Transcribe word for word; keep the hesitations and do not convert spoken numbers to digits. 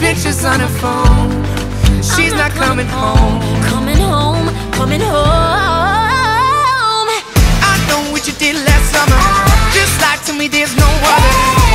pictures on her phone. She's not, not coming, coming home. Coming home, coming home. I know what you did last summer. Just lie to me, there's no other.